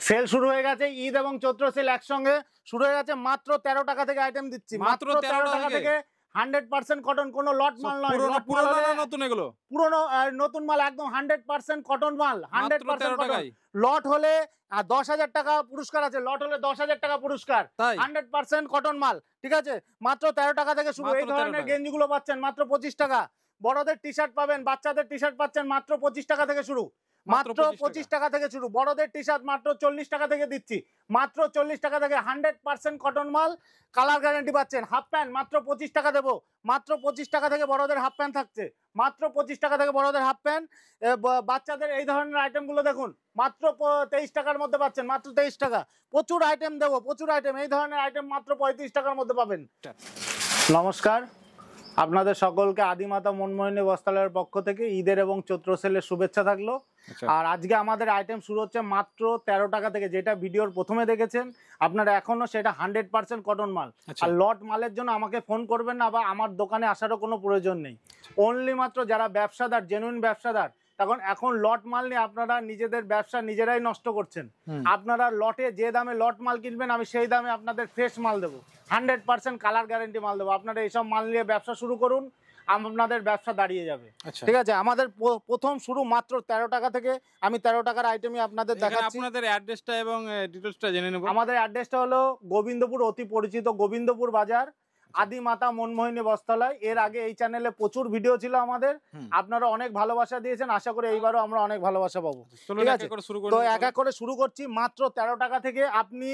Sell শুরু হয়ে গেছে, ঈদ এবং চৈত্র সেল একসঙ্গে শুরু হয়ে গেছে। মাত্র 13 টাকা থেকে আইটেম দিচ্ছি, মাত্র 13 টাকা থেকে। 100% কটন, কোনো লট মাল নয়। পুরনো না নতুন? এগুলো পুরনো নতুন মাল, একদম 100% কটন মাল, 100% কটন। লট হলে 10,000 টাকা পুরস্কার আছে, লট হলে 10,000 টাকা পুরস্কার। 100% কটন মাল, ঠিক আছে। মাত্র 13 টাকা থেকে শুরু। এই ধরনের গেঞ্জিগুলো পাচ্ছেন মাত্র 25 টাকা। বড়দের টি শার্ট পাবেন, বাচ্চাদের টি শার্ট পাচ্ছেন মাত্র 25 টাকা থেকে শুরু, মাত্র 25 টাকা থেকে শুরু। বড়দের টি শার্ট মাত্র 40 টাকা থেকে দিচ্ছি, মাত্র 40 টাকা থেকে। 100% কটন মাল, কালার গ্যারান্টি পাচ্ছেন। হাফ প্যান্ট মাত্র 25 টাকা দেবো, মাত্র 25 টাকা থেকে বড়দের হাফ প্যান্ট থাকছে, মাত্র 25 টাকা থেকে বড়দের হাফ প্যান্ট। বাচ্চাদের এই ধরনের আইটেমগুলো দেখুন, মাত্র 23 টাকার মধ্যে পাচ্ছেন, মাত্র 23 টাকা। প্রচুর আইটেম দেবো, প্রচুর আইটেম। এই ধরনের আইটেম মাত্র 35 টাকার মধ্যে পাবেন। নমস্কার, আপনাদের সকলকে আদিমাতা মনমোহিনী বস্ত্রালয়ের পক্ষ থেকে ঈদের এবং চৈত্র সেলের শুভেচ্ছা থাকলো। আর আজকে আমাদের আইটেম শুরু হচ্ছে মাত্র 13 টাকা থেকে, যেটা ভিডিওর প্রথমে দেখেছেন আপনারা, এখনো সেটা 100% কটন মাল। আর লট মালের জন্য আমাকে ফোন করবেন না, বা আমার দোকানে আসারও কোনো প্রয়োজন নেই। অনলি মাত্র যারা ব্যবসাদার, জেনুইন ব্যবসাদার, তখন এখন লট মাল নিয়ে আপনারা নিজেদের ব্যবসা নিজেরাই নষ্ট করছেন। আপনারা লটে যে দামে লট মাল কিনবেন, আমি সেই দামে আপনাদের ফ্রেশ মাল দেবো, 100% কালার গ্যারেন্টি মাল দেবো। আপনারা এইসব মাল নিয়ে ব্যবসা শুরু করুন, আপনাদের ব্যবসা দাঁড়িয়ে যাবে। ঠিক আছে, আমাদের প্রথম শুরু মাত্র 13 টাকা থেকে। আমি 13 টাকার আইটেমই আপনাদের দেখাচ্ছি। আপনাদের অ্যাড্রেসটা এবং ডিটেইলসটা জেনে নেব। আমাদের অ্যাড্রেসটা হলো গোবিন্দপুর, অতি পরিচিত গোবিন্দপুর বাজার, আদিমাতা মনমোহিনী বস্ত্রালয়। এর আগে এই চ্যানেলে প্রচুর ভিডিও ছিল আমাদের, আপনারা অনেক ভালোবাসা দিয়েছেন। আশা করি এইবারও আমরা অনেক ভালোবাসা পাবো। ঠিক আছে, তো এক এক করে শুরু করছি। মাত্র 13 টাকা থেকে আপনি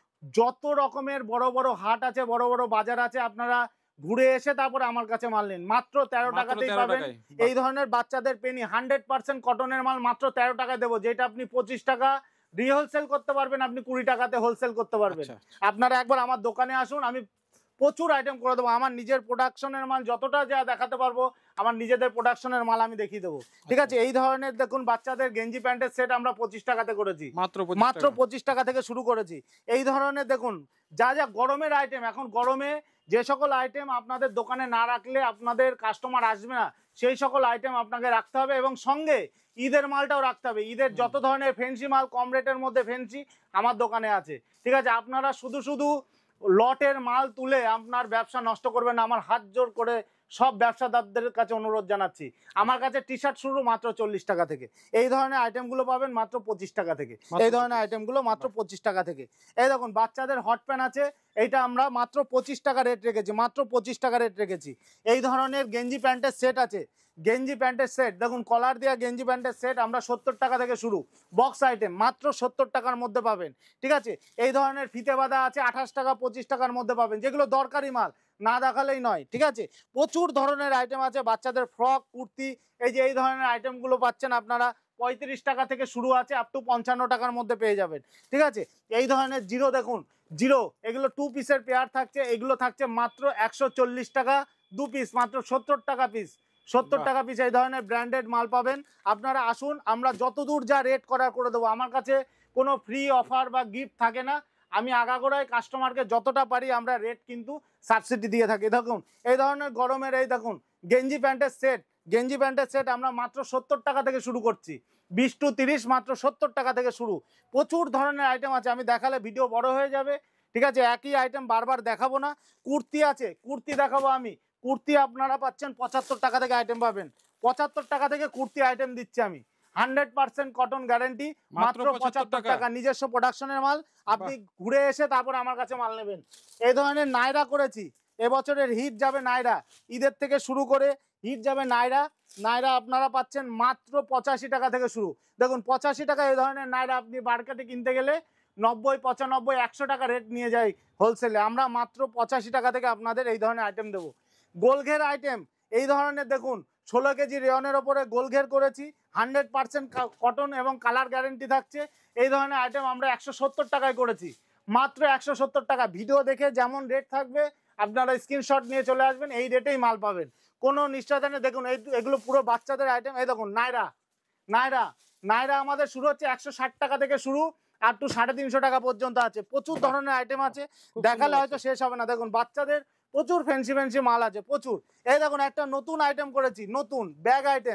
যত রকমের বড় বড় হাট আছে, বড় বড় বাজার আছে, আপনারা ঘুরে এসে তারপরে আমার কাছে মাল নিন। মাত্র 13 টাকাতেই পাবেন এই ধরনের বাচ্চাদের পেনি, 100% কটনের মাল মাত্র 13 টাকায় দেবো। যেটা আপনি 25 টাকা রিহোলসেল করতে পারবেন, আপনি 20 টাকাতে হোলসেল করতে পারবেন। আপনারা একবার আমার দোকানে আসুন, আমি প্রচুর আইটেম করে দেবো। আমার নিজের প্রোডাকশনের মাল যতটা যা দেখাতে পারবো, আমার নিজেদের প্রোডাকশনের মাল আমি দেখিয়ে দেবো। ঠিক আছে, এই ধরনের দেখুন বাচ্চাদের গেঞ্জি প্যান্টের সেট আমরা 25 টাকাতে করেছি, মাত্র 25 টাকা থেকে শুরু করেছি। এই ধরনের দেখুন যা যা গরমের আইটেম, এখন গরমে যে সকল আইটেম আপনাদের দোকানে না রাখলে আপনাদের কাস্টমার আসবে না, সেই সকল আইটেম আপনাকে রাখতে হবে। এবং সঙ্গে ঈদের মালটাও রাখতে হবে। ঈদের যত ধরনের ফ্যান্সি মাল, কম রেটের মধ্যে ফ্যান্সি আমার দোকানে আছে। ঠিক আছে, আপনারা শুধু শুধু লটের মাল তুলে আপনার ব্যবসা নষ্ট করবেন না, আমার হাত জোর করে সব ব্যবসাদারদের কাছে অনুরোধ জানাচ্ছি। আমার কাছে টি শার্ট শুরু মাত্র 40 টাকা থেকে। এই ধরনের আইটেমগুলো পাবেন মাত্র 25 টাকা থেকে। এই ধরনের আইটেমগুলো মাত্র 25 টাকা থেকে। এই দেখুন বাচ্চাদের হট প্যান্ট আছে, এইটা আমরা মাত্র 25 টাকা রেট রেখেছি, মাত্র 25 টাকা রেট রেখেছি। এই ধরনের গেঞ্জি প্যান্টের সেট আছে, গেঞ্জি প্যান্টের সেট দেখুন, কলার দেওয়া গেঞ্জি প্যান্টের সেট আমরা 70 টাকা থেকে শুরু। বক্স আইটেম মাত্র 70 টাকার মধ্যে পাবেন। ঠিক আছে, এই ধরনের ফিতে বাঁধা আছে 28 টাকা 25 টাকার মধ্যে পাবেন, যেগুলো দরকারি মাল, না দেখালেই নয়। ঠিক আছে, প্রচুর ধরনের আইটেম আছে। বাচ্চাদের ফ্রক, কুর্তি, এই যে এই ধরনের আইটেমগুলো পাচ্ছেন আপনারা 35 টাকা থেকে শুরু আছে, আপ টু 55 টাকার মধ্যে পেয়ে যাবেন। ঠিক আছে, এই ধরনের জিরো দেখুন, জিরো এগুলো 2 পিসের পেয়ার থাকছে, এগুলো থাকছে মাত্র 140 টাকা 2 পিস, মাত্র 70 টাকা পিস, 70 টাকা পিস। এই ধরনের ব্র্যান্ডেড মাল পাবেন। আপনারা আসুন, আমরা যতদূর যা রেট করার করে দেবো। আমার কাছে কোনো ফ্রি অফার বা গিফট থাকে না, আমি আগাগোড়ায় কাস্টমারকে যতটা পারি আমরা রেট কিন্তু সাবসিডি দিয়ে থাকি। দেখুন এই ধরনের গরমের এই দেখুন গেঞ্জি প্যান্টের সেট, গেঞ্জি প্যান্টের সেট আমরা মাত্র 70 টাকা থেকে শুরু করছি, 20 to 30 মাত্র 70 টাকা থেকে শুরু। প্রচুর ধরনের আইটেম আছে, আমি দেখালে ভিডিও বড় হয়ে যাবে। ঠিক আছে, একই আইটেম বারবার দেখাবো না। কুর্তি আছে, কুর্তি দেখাবো আমি। কুর্তি আপনারা পাচ্ছেন 75 টাকা থেকে আইটেম পাবেন, 75 টাকা থেকে কুর্তি আইটেম দিচ্ছি আমি, 100% কটন গ্যারান্টি, মাত্র 75 টাকা। নিজস্ব প্রোডাকশনের মাল, আপনি ঘুরে এসে তারপর আমার কাছে মাল নেবেন। এই ধরনের নায়রা করেছি, এবছরের হিট যাবে নায়রা, ঈদের থেকে শুরু করে হিট যাবে নায়রা। নায়রা আপনারা পাচ্ছেন মাত্র 85 টাকা থেকে শুরু। দেখুন 85 টাকা এই ধরনের নায়রা আপনি মার্কেটে কিনতে গেলে 90, 95, 100 টাকা রেট নিয়ে যায় হোলসেলে, আমরা মাত্র 85 টাকা থেকে আপনাদের এই ধরনের আইটেম দেবো। গোলঘের আইটেম এই ধরনের দেখুন, 16 কেজি রেয়নের ওপরে গোলঘের করেছি, 100% কটন এবং কালার গ্যারেন্টি থাকছে। এই ধরনের আইটেম আমরা 170 টাকায় করেছি, মাত্র 170 টাকা। ভিডিও দেখে যেমন রেট থাকবে আপনারা স্ক্রিনশট নিয়ে চলে আসবেন, এই রেটেই মাল পাবেন, কোনো নিশ্চয়তা নেই। দেখুন এগুলো পুরো বাচ্চাদের আইটেম। এই দেখুন নায়রা, নায়রা, নায়রা আমাদের শুরু হচ্ছে 160 টাকা থেকে শুরু, আপ টু 350 টাকা পর্যন্ত আছে। প্রচুর ধরনের আইটেম আছে, দেখালে হয়তো শেষ হবে না। দেখুন বাচ্চাদের প্রচুর ফ্যান্সি ফ্যান্সি মাল আছে, প্রচুর। এই দেখুন একটা নতুন আইটেম করেছি, নতুন ব্যাগ আইটেম,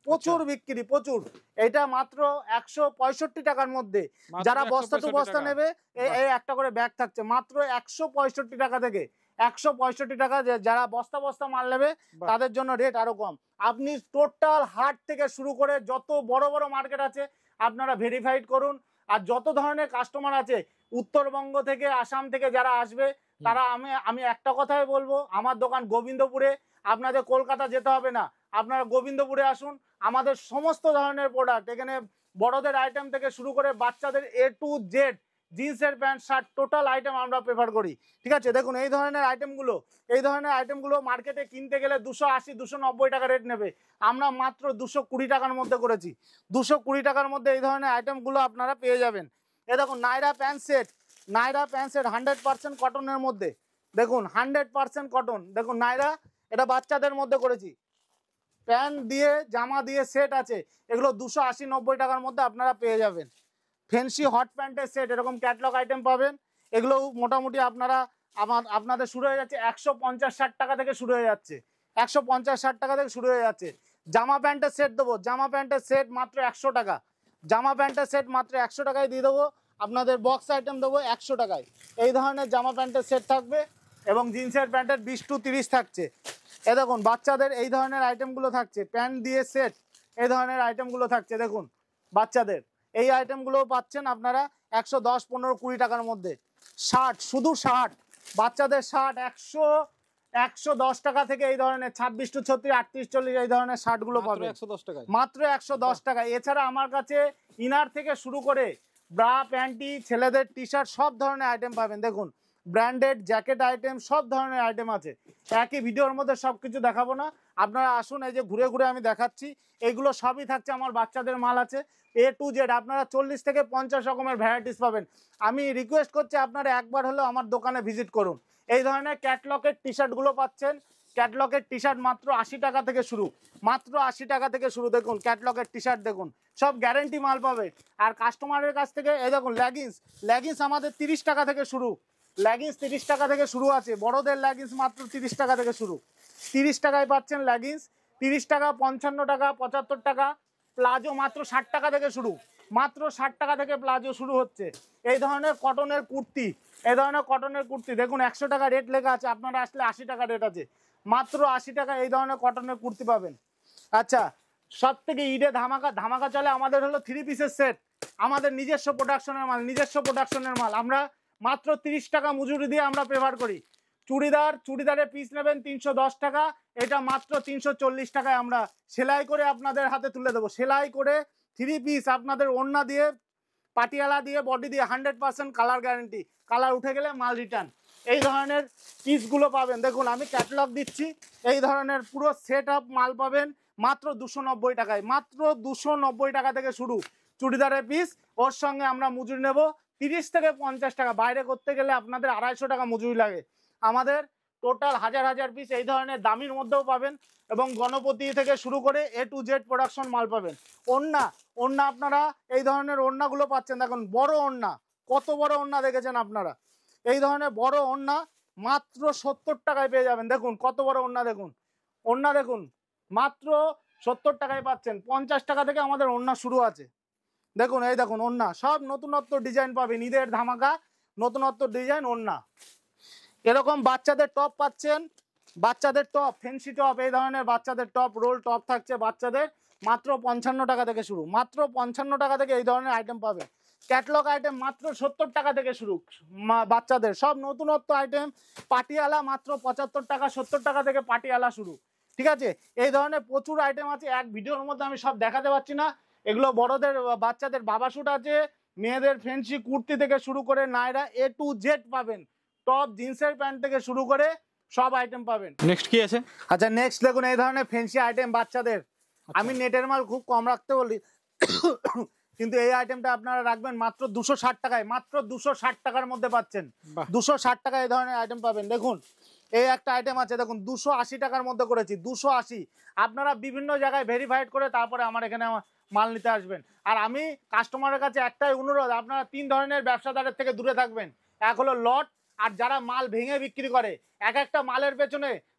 প্রচুর বিক্রি, প্রচুর। এটা মাত্র 165 টাকার মধ্যে। মাত্র যারা বস্তা টু 165 বস্তা টাকা। নেবে এই একটা করে ব্যাগ থাকছে মাত্র 165 টাকা থেকে। 165 টাকা, যারা বস্তা বস্তা মাল নেবে বাহ। তাদের জন্য রেট আরো কম। আপনি টোটাল হাট থেকে শুরু করে যত বড় বড় মার্কেট আছে আপনারা ভেরিফাইড করুন। আর যত ধরনের কাস্টমার আছে উত্তরবঙ্গ থেকে, আসাম থেকে যারা আসবে তারা, আমি একটা কথাই বলবো, আমার দোকান গোবিন্দপুরে। আপনাদের কলকাতা যেতে হবে না, আপনারা গোবিন্দপুরে আসুন। আমাদের সমস্ত ধরনের প্রোডাক্ট এখানে, বড়দের আইটেম থেকে শুরু করে বাচ্চাদের A to Z, জিন্সের প্যান্ট শার্ট টোটাল আইটেম আমরা প্রেফার করি। ঠিক আছে, দেখুন এই ধরনের আইটেমগুলো মার্কেটে কিনতে গেলে 280 290 টাকা রেট নেবে, আমরা মাত্র 220 টাকার মধ্যে করেছি। 220 টাকার মধ্যে এই ধরনের আইটেমগুলো আপনারা পেয়ে যাবেন। এই দেখুন নাইরা প্যান্ট সেট, 100% কটনের মধ্যে, দেখুন 100% কটন। দেখুন নাইরা, এটা বাচ্চাদের মধ্যে করেছি, প্যান্ট দিয়ে জামা দিয়ে সেট আছে, এগুলো 280-90 টাকার মধ্যে আপনারা পেয়ে যাবেন। ফ্যান্সি হট প্যান্টের সেট, এরকম ক্যাটলগ আইটেম পাবেন। এগুলো মোটামুটি আপনাদের শুরু হয়ে যাচ্ছে 150-60 টাকা থেকে শুরু হয়ে যাচ্ছে, 150-60 টাকা থেকে শুরু হয়ে যাচ্ছে। জামা প্যান্টের সেট দেবো, জামা প্যান্টের সেট মাত্র 100 টাকা, জামা প্যান্টের সেট মাত্র 100 টাকায় দিয়ে দেবো। আপনাদের বক্স আইটেম দেবো 100 টাকায়। এই ধরনের জামা প্যান্টের সেট থাকবে এবং জিন্সের প্যান্টের 20 to 30 থাকছে। এ দেখুন বাচ্চাদের এই ধরনের আইটেমগুলো থাকছে, প্যান্ট দিয়ে সেট, এই ধরনের আইটেমগুলো থাকছে। দেখুন বাচ্চাদের এই আইটেমগুলোও পাচ্ছেন আপনারা 110, 15, 20 টাকার মধ্যে। শার্ট, শুধু শার্ট, বাচ্চাদের শার্ট 110 টাকা থেকে এই ধরনের 26 to 36, 38, 40 এই ধরনের শার্টগুলো মাত্র পাবেন 110 টাকায়। মাত্র 110 টাকা। এছাড়া আমার কাছে ইনার থেকে শুরু করে ব্রা, প্যান্টি, ছেলেদের টি শার্ট সব ধরনের আইটেম পাবেন। দেখুন ব্র্যান্ডেড জ্যাকেট আইটেম, সব ধরনের আইটেম আছে। একই ভিডিওর মধ্যে সব কিছু দেখাবো না, আপনারা আসুন, এই যে ঘুরে ঘুরে আমি দেখাচ্ছি, এইগুলো সবই থাকছে আমার বাচ্চাদের মাল আছে A to Z। আপনারা 40 থেকে 50 রকমের ভ্যারাইটিস পাবেন। আমি রিকোয়েস্ট করছি আপনারা একবার হলেও আমার দোকানে ভিজিট করুন। এই ধরনের ক্যাটলগের টি শার্টগুলো পাচ্ছেন, ক্যাটলগের টি শার্ট মাত্র 80 টাকা থেকে শুরু, মাত্র 80 টাকা থেকে শুরু। দেখুন ক্যাটলগের টি শার্ট, দেখুন সব গ্যারেন্টি মাল পাবে। আর কাস্টমারের কাছ থেকে এই দেখুন লেগিংস আমাদের 30 টাকা থেকে শুরু, লেগিংস 30 টাকা থেকে শুরু আছে। বড়দের লেগিংস মাত্র 30 টাকা থেকে শুরু, 30 টাকায় পাচ্ছেন লেগিংস। 30 টাকা, 55 টাকা, 75 টাকা। প্লাজো মাত্র 60 টাকা থেকে শুরু, মাত্র 60 টাকা থেকে প্লাজো শুরু হচ্ছে। এই ধরনের কটনের কুর্তি, এই ধরনের কটনের কুর্তি দেখুন 100 টাকা রেট লেখা আছে, আপনারা আসলে 80 টাকা রেট আছে, মাত্র 80 টাকা এই ধরনের কটনের কুর্তি পাবেন। আচ্ছা, সব থেকে ঈদে ধামাকা চলে আমাদের হলো 3 পিসের সেট, আমাদের নিজস্ব প্রোডাকশনের মাল। আমরা মাত্র 30 টাকা মজুরি দিয়ে আমরা প্রেফার করি। চুড়িদারের পিস নেবেন 310 টাকা, এটা মাত্র 340 টাকায় আমরা সেলাই করে আপনাদের হাতে তুলে দেবো। সেলাই করে 3 পিস আপনাদের ওড়না দিয়ে, পাটিয়ালা দিয়ে, বডি দিয়ে 100% কালার গ্যারেন্টি, কালার উঠে গেলে মাল রিটার্ন। এই ধরনের পিসগুলো পাবেন। দেখুন আমি ক্যাটালগ দিচ্ছি, এই ধরনের পুরো সেট আপ মাল পাবেন মাত্র 290 টাকায়, মাত্র 290 টাকা থেকে শুরু চুড়িদারের পিস। ওর সঙ্গে আমরা মজুরি নেব 30 থেকে 50 টাকা, বাইরে করতে গেলে আপনাদের 250 টাকা মজুরি লাগে। আমাদের টোটাল হাজার পিস এই ধরনের দামির মধ্যেও পাবেন এবং গণপতি থেকে শুরু করে A to Z প্রোডাকশন মাল পাবেন। ওড়না আপনারা এই ধরনের ওড়নাগুলো পাচ্ছেন। দেখুন বড় ওড়না, কত বড় ওড়না দেখেছেন আপনারা, এই ধরনের বড় ওড়না মাত্র 70 টাকায় পেয়ে যাবেন। দেখুন কত বড় ওড়না, দেখুন ওড়না দেখুন মাত্র 70 টাকায় পাচ্ছেন। 50 টাকা থেকে আমাদের ওড়না শুরু আছে। দেখুন এই দেখুন ওড়না, সব নতুনত্ব ডিজাইন পাবেন, ঈদের ধামাকা নতুনত্ব ডিজাইন ওড়না। এরকম বাচ্চাদের টপ পাচ্ছেন, বাচ্চাদের টপ, ফেন্সি টপ, এই ধরনের বাচ্চাদের টপ, রোল টপ থাকছে বাচ্চাদের মাত্র 55 টাকা থেকে শুরু, মাত্র 55 টাকা থেকে এই ধরনের আইটেম পাবেন। ক্যাটলগ আইটেম মাত্র 70 টাকা থেকে শুরু, বাচ্চাদের সব নতুনত্ব আইটেম। পাটিয়ালা মাত্র 75 টাকা, 70 টাকা থেকে পাটিয়ালা শুরু। ঠিক আছে, এই ধরনের প্রচুর আইটেম আছে, এক ভিডিওর মধ্যে আমি সব দেখাতে পারছি না। এগুলো বড়দের বাচ্চাদের বাবা শুট আছে, মেয়েদের ফেন্সি কুর্তি থেকে শুরু করে নাইরা A to Z পাবেন, টপ জিন্সের প্যান্ট থেকে শুরু করে সব আইটেম পাবেন। নেক্সট কি আছে? আচ্ছা নেক্সট দেখুন এই ধরনের ফেন্সি আইটেম বাচ্চাদের। আমি নেটের মাল খুব কম রাখতে বলি, কিন্তু এই আইটেমটা আপনারা রাখবেন মাত্র 260 টাকায়, মাত্র 260 টাকার মধ্যে পাচ্ছেন। 260 টাকায় এই ধরনের আইটেম পাবেন। দেখুন এই একটা আইটেম আছে, দেখুন 280 টাকার মধ্যে করেছি, 280। আপনারা বিভিন্ন জায়গায় ভেরিফাইড করে তারপরে আমার এখানে মাল নিতে আসবেন। আর আমি কাস্টমারের কাছে একটাই অনুরোধ, আপনারা 3 ধরনের ব্যবসাদারের থেকে দূরে থাকবেন। এক হলো লট, আর যারা মাল ভেঙে বিক্রি করে, এক একটা মালের পেছনে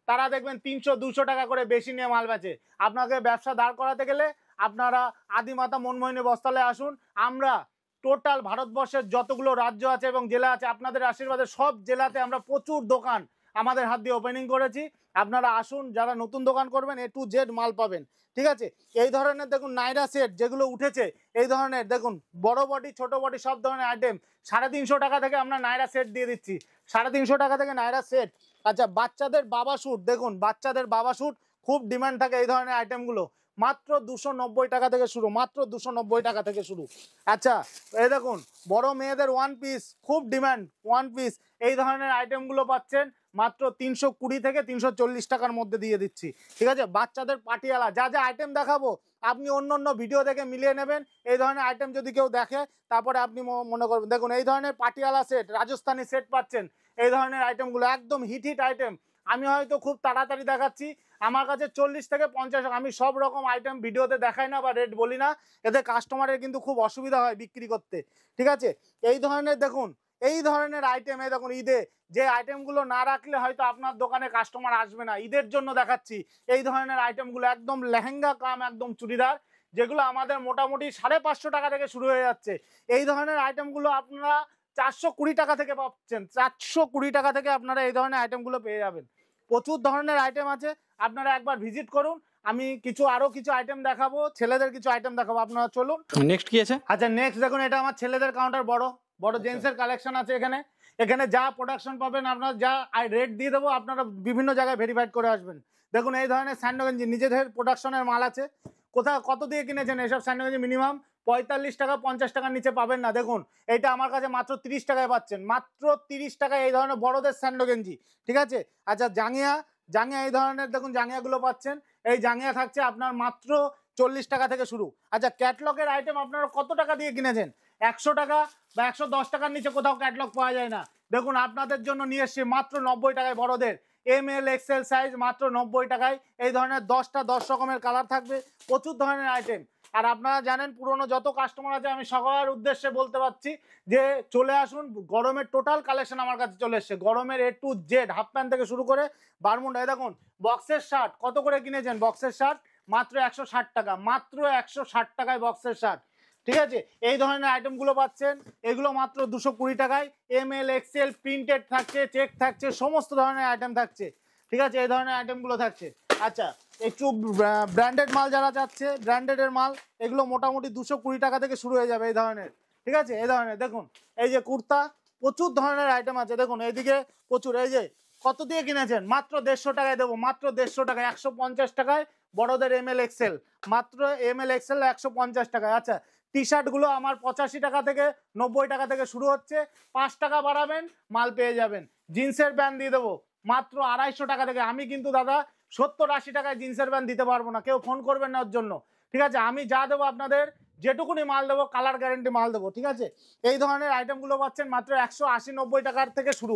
তারা দেখবেন 300-200 টাকা করে বেশি নিয়ে মাল বেচে। আপনাকে ব্যবসা দাঁড় করাতে গেলে আপনারা আদিমাতা মনমোহিনী বস্ত্রালয়ে আসুন। আমরা টোটাল ভারতবর্ষের যতগুলো রাজ্য আছে এবং জেলা আছে, আপনাদের আশীর্বাদে সব জেলাতে আমরা প্রচুর দোকান আমাদের হাত দিয়ে ওপেনিং করেছি। আপনারা আসুন, যারা নতুন দোকান করবেন A to Z মাল পাবেন, ঠিক আছে। এই ধরনের দেখুন নাইরা সেট যেগুলো উঠেছে, এই ধরনের দেখুন বড় বডি ছোট বডি সব ধরনের আইটেম 350 টাকা থেকে আমরা নাইরা সেট দিয়ে দিচ্ছি, 350 টাকা থেকে নাইরা সেট। আচ্ছা, বাচ্চাদের বাবা স্যুট দেখুন, বাচ্চাদের বাবা স্যুট খুব ডিমান্ড থাকে এই ধরনের আইটেমগুলো, মাত্র 290 টাকা থেকে শুরু, মাত্র 290 টাকা থেকে শুরু। আচ্ছা, এই দেখুন বড় মেয়েদের ওয়ান পিস খুব ডিমান্ড, ওয়ান পিস এই ধরনের আইটেমগুলো পাচ্ছেন মাত্র 320 থেকে 340 টাকার মধ্যে দিয়ে দিচ্ছি, ঠিক আছে। বাচ্চাদের পাটিয়ালা যা যা আইটেম দেখাবো আপনি অন্য অন্য ভিডিও দেখে মিলিয়ে নেবেন। এই ধরনের আইটেম যদি কেউ দেখে তারপরে আপনি মনে করবেন। দেখুন এই ধরনের পাটিয়ালা সেট, রাজস্থানি সেট পাচ্ছেন, এই ধরনের আইটেমগুলো একদম হিট হিট আইটেম। আমি হয়তো খুব তাড়াতাড়ি দেখাচ্ছি, আমার কাছে 40 থেকে 50 টাকা, আমি সব রকম আইটেম ভিডিওতে দেখাই না বা রেট বলি না, এতে কাস্টমারের কিন্তু খুব অসুবিধা হয় বিক্রি করতে, ঠিক আছে। এই ধরনের দেখুন, এই ধরনের আইটেম, এই দেখুন ঈদে যে আইটেমগুলো না রাখলে হয়তো আপনার দোকানে কাস্টমার আসবে না, ঈদের জন্য দেখাচ্ছি এই ধরনের আইটেমগুলো, একদম লেহেঙ্গা কাম একদম চুড়িদার, যেগুলো আমাদের মোটামুটি 550 টাকা থেকে শুরু হয়ে যাচ্ছে। এই ধরনের আইটেমগুলো আপনারা 420 টাকা থেকে পাচ্ছেন, 420 টাকা থেকে আপনারা এই ধরনের আইটেমগুলো পেয়ে যাবেন। প্রচুর ধরনের আইটেম আছে, আপনারা একবার ভিজিট করুন। আমি আরো কিছু আইটেম দেখাবো, ছেলেদের কিছু আইটেম দেখাবো, আপনারা চলুন। নেক্সট কি আছে? আচ্ছা, নেক্সট দেখুন, এটা আমার ছেলেদের কাউন্টার, বড় বড় জেন্টসের কালেকশন আছে এখানে। এখানে যা প্রোডাকশন পাবেন, আপনারা যা রেট দিয়ে দেবো, আপনারা বিভিন্ন জায়গায় ভেরিফাইড করে আসবেন। দেখুন এই ধরনের স্যান্ডো গেঞ্জি নিজেদের প্রোডাকশনের মাল আছে। কোথাও কত দিয়ে কিনেছেন এসব স্যান্ডো গেঞ্জি? মিনিমাম 45 টাকা 50 টাকার নিচে পাবেন না। দেখুন এইটা আমার কাছে মাত্র 30 টাকায় পাচ্ছেন, মাত্র 30 টাকায় এই ধরনের বড়দের স্যান্ডো গেঞ্জি, ঠিক আছে। আচ্ছা, জাঙ্গিয়া জাঙ্গিয়া এই ধরনের দেখুন জাঙ্গিয়াগুলো পাচ্ছেন, এই জাঙ্গিয়া থাকছে আপনার মাত্র 40 টাকা থেকে শুরু। আচ্ছা, ক্যাটলগের আইটেম আপনারা কত টাকা দিয়ে কিনেছেন? 100 টাকা বা 110 টাকার নিচে কোথাও ক্যাটলগ পাওয়া যায় না। দেখুন আপনাদের জন্য নিয়ে এসছি মাত্র 90 টাকায়, বড়দের ML XL সাইজ মাত্র 90 টাকায়। এই ধরনের 10 রকমের কালার থাকবে, প্রচুর ধরনের আইটেম। আর আপনারা জানেন পুরনো যত কাস্টমার আছে, আমি সবার উদ্দেশ্যে বলতে পারছি যে চলে আসুন, গরমের টোটাল কালেকশন আমার কাছে চলে এসছে, গরমের A to Z, half pant থেকে শুরু করে বারমুন্ডা। এই দেখুন বক্সের শার্ট কত করে কিনেছেন? বক্সের শার্ট মাত্র 160 টাকা, মাত্র 160 টাকায় বক্সের শার্ট, ঠিক আছে। এই ধরনের আইটেমগুলো পাচ্ছেন, এগুলো মাত্র 220 টাকায়। ML XL প্রিন্টেড থাকছে, চেক থাকছে, সমস্ত ধরনের আইটেম থাকছে, ঠিক আছে। এই ধরনের আইটেমগুলো থাকছে। আচ্ছা, একটু ব্র্যান্ডেড মাল যারা চাচ্ছে, ব্র্যান্ডেডের মাল এগুলো মোটামুটি 220 টাকা থেকে শুরু হয়ে যাবে এই ধরনের, ঠিক আছে। এই ধরনের দেখুন, এই যে কুর্তা, প্রচুর ধরনের আইটেম আছে। দেখুন এইদিকে প্রচুর, এই যে কত দিয়ে কিনেছেন? মাত্র 150 টাকায় দেবো, মাত্র 150 টাকায়, 150 টাকায় বড়দের ML XL, মাত্র ML XL 150 টাকায়। আচ্ছা, টি শার্টগুলো আমার 85 টাকা থেকে 90 টাকা থেকে শুরু হচ্ছে, 5 টাকা বাড়াবেন মাল পেয়ে যাবেন। জিন্সের প্যান্ট দিয়ে দেবো মাত্র 250 টাকা থেকে। আমি কিন্তু দাদা 70-80 টাকায় জিন্সের প্যান্ট দিতে পারবো না, কেউ ফোন করবেন না ওর জন্য, ঠিক আছে। আমি যা দেবো আপনাদের, যেটুকুনি মাল দেবো কালার গ্যারেন্টি মাল দেবো, ঠিক আছে। এই ধরনের আইটেমগুলো পাচ্ছেন মাত্র 180-90 টাকার থেকে শুরু,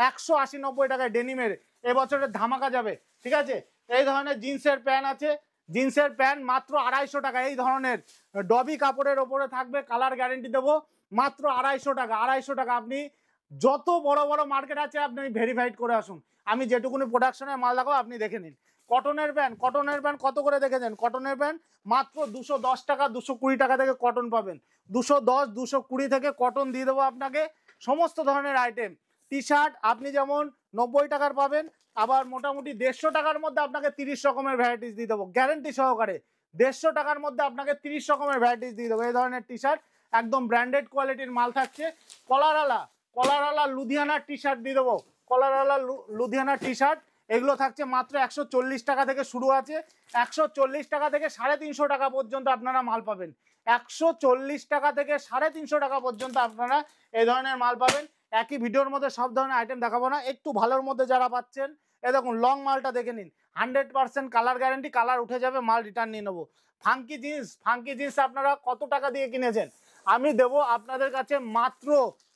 180-90 টাকায় ডেনিমের এবছরের ধামাকা যাবে, ঠিক আছে। এই ধরনের জিন্সের প্যান্ট আছে, জিন্সের প্যান্ট মাত্র 250 টাকা, এই ধরনের ডবি কাপড়ের ওপরে থাকবে, কালার গ্যারেন্টি দেবো মাত্র 250 টাকা, 250 টাকা। আপনি যত বড় বড় মার্কেট আছে আপনি ভেরিফাইড করে আসুন, আমি যেটুকুনি প্রোডাকশনের মাল দেখাবো আপনি দেখে নিন। কটনের প্যান্ট, কটনের প্যান্ট কত করে দেখেছেন? কটনের প্যান্ট মাত্র 210 টাকা, 220 টাকা থেকে কটন পাবেন, 210 220 থেকে কটন দিয়ে দেবো আপনাকে। সমস্ত ধরনের আইটেম, টি শার্ট আপনি যেমন 90 টাকার পাবেন, আবার মোটামুটি 150 টাকার মধ্যে আপনাকে 30 রকমের ভ্যারাইটিস দিয়ে দেবো গ্যারেন্টি সহকারে। 150 টাকার মধ্যে আপনাকে 30 রকমের ভ্যারাইটিস দিয়ে দেবো। এই ধরনের টি শার্ট একদম ব্র্যান্ডেড কোয়ালিটির মাল থাকছে। কলারওয়ালা লুধিয়ানার টি শার্ট দিয়ে দেবো, কলারওয়ালা লুধিয়ানার টি শার্ট, এগুলো থাকছে মাত্র 140 টাকা থেকে শুরু আছে, 140 টাকা থেকে 350 টাকা পর্যন্ত আপনারা মাল পাবেন, 140 টাকা থেকে 350 টাকা পর্যন্ত আপনারা এই ধরনের মাল পাবেন। একই ভিডিওর মধ্যে সব ধরনের আইটেম দেখাবো না, একটু ভালোর মধ্যে যারা পাচ্ছেন, এই দেখুন লং মালটা দেখে নিন, 100% কালার গ্যারেন্টি, কালার উঠে যাবে মাল রিটার্ন নিয়ে নেবো। ফাঙ্কি জিন্স আপনারা কত টাকা দিয়ে কিনেছেন? আমি দেবো আপনাদের কাছে মাত্র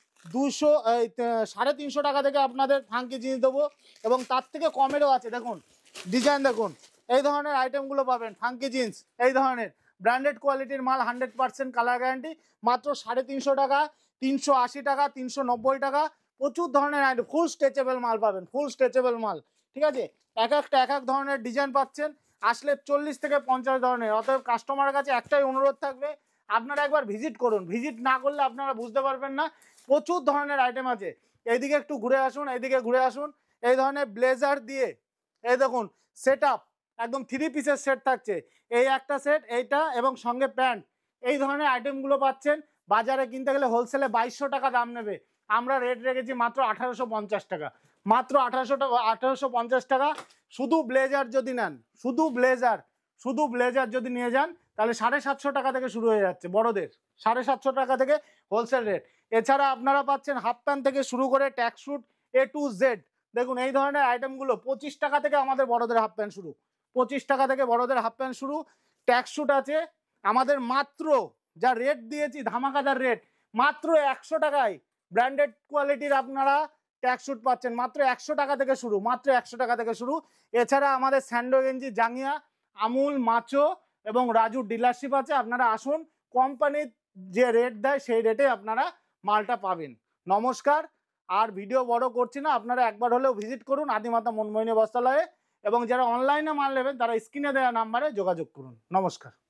350 টাকা থেকে আপনাদের ফাঙ্কি জিন্স দেবো, এবং তার থেকে কমেরও আছে। দেখুন ডিজাইন দেখুন, এই ধরনের আইটেমগুলো পাবেন ফাঙ্কি জিন্স, এই ধরনের ব্র্যান্ডেড কোয়ালিটির মাল, 100% কালার গ্যারান্টি, মাত্র 350 টাকা, 380 টাকা, 390 টাকা, প্রচুর ধরনের আইটেম, ফুল স্ট্রেচেবল মাল পাবেন, ফুল স্ট্রেচেবল মাল, ঠিক আছে, এক এক ধরনের ডিজাইন পাচ্ছেন, আসলে 40 থেকে 50 ধরনের। অতএব কাস্টমারের কাছে একটাই অনুরোধ থাকবে, আপনারা একবার ভিজিট করুন, ভিজিট না করলে আপনারা বুঝতে পারবেন না। প্রচুর ধরনের আইটেম আছে। এইদিকে একটু ঘুরে আসুন, এইদিকে ঘুরে আসুন। এই ধরনের ব্লেজার দিয়ে এই দেখুন সেট আপ, একদম 3 পিসের সেট থাকছে, এই একটা সেট, এইটা এবং সঙ্গে প্যান্ট। এই ধরনের আইটেমগুলো পাচ্ছেন। বাজারে কিনতে গেলে হোলসেলে 2200 টাকা দাম নেবে, আমরা রেট রেখেছি মাত্র 1850 টাকা, মাত্র 1850 টাকা। শুধু ব্লেজার যদি নেন, শুধু ব্লেজার যদি নিয়ে যান তাহলে 750 টাকা থেকে শুরু হয়ে যাচ্ছে বড়দের, 750 টাকা থেকে হোলসেল রেট। এছাড়া আপনারা পাচ্ছেন হাফ প্যান্ট থেকে শুরু করে ট্যাক্সুট A to Z। দেখুন এই ধরনের আইটেমগুলো 25 টাকা থেকে আমাদের বড়দের হাফ প্যান্ট শুরু, 25 টাকা থেকে বড়দের হাফ প্যান্ট শুরু। ট্যাক্সুট আছে আমাদের মাত্র, যা রেট দিয়েছি ধামাকাদার রেট, মাত্র 100 টাকায় ব্র্যান্ডেড কোয়ালিটির আপনারা ট্যাক্সুট পাচ্ছেন, মাত্র 100 টাকা থেকে শুরু, মাত্র 100 টাকা থেকে শুরু। এছাড়া আমাদের স্যান্ডো গেঞ্জি, জাঙ্গিয়া, আমুল, মাচো এবং রাজু ডিলারশিপ আছে, আপনারা আসুন, কোম্পানি যে রেট দেয় সেই রেটে আপনারা মালটা পাবেন। নমস্কার, আর ভিডিও বড় করছি না, আপনারা একবার হলেও ভিজিট করুন আদিমাতা মনমোহিনী বস্ত্রালয়ে, এবং যারা অনলাইনে মাল নেবেন তারা স্ক্রিনে দেওয়া নাম্বারে যোগাযোগ করুন। নমস্কার।